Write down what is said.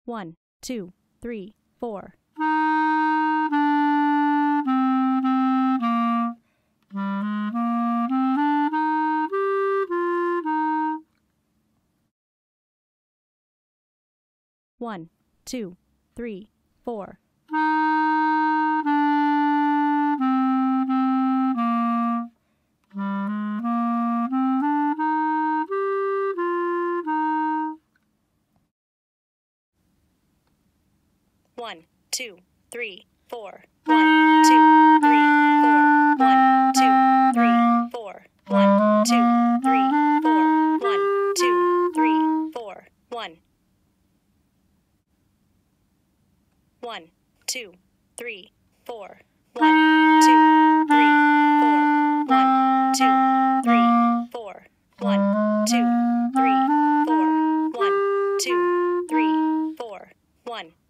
1, 2, 3, 4. 1, 2, 3, 4. 1, 2, 3, 4. 1, 2, 3, 4. 1, 2, 3, 4. 1, 2, 3, 4. 1, 2, 3, 4. 1. 1, 2, 3, 4. 1, 2, 3, 4. 1, 2, 3, 4. 1, 2, 3, 4. 1, 2, 3, 4. 1.